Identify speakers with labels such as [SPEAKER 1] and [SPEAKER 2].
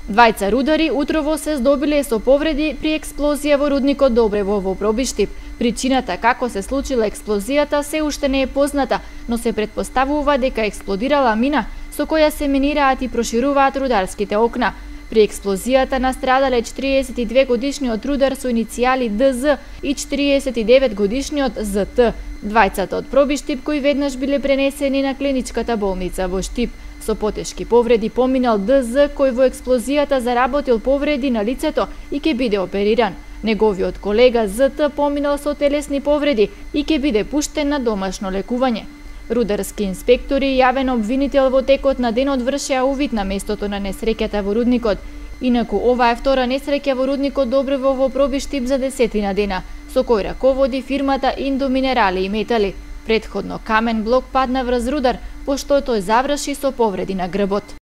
[SPEAKER 1] Двајца рудари утрово се здобиле со повреди при експлозија во рудникот Добрево во Пробиштип. Причината како се случила експлозијата се уште не е позната, но се претпоставува дека експлодирала мина со која се минираат и прошируваат рударските окна. При експлозијата настрадале 42 годишниот рудар со иницијали ДЗ и 49 годишниот ЗТ. Двајцата од Пробиштип кои веднаш биле пренесени на клиничката болница во Штип. Со потешки повреди поминал ДЗ кој во експлозијата заработил повреди на лицето и ќе биде опериран. Неговиот колега ЗТ поминал со телесни повреди и ќе биде пуштен на домашно лекување. Рударски инспектори јавен обвинител во текот на денот вршеа увид на местото на несреќата во рудникот. Инаку ова е втора несреќа во рудникот Добрево во Пробиштип за 10 дена, со кој раководи фирмата Индоминерали и Метали. Претходно камен блок падна врз рудар, пошто тој заврши со повреди на грбот.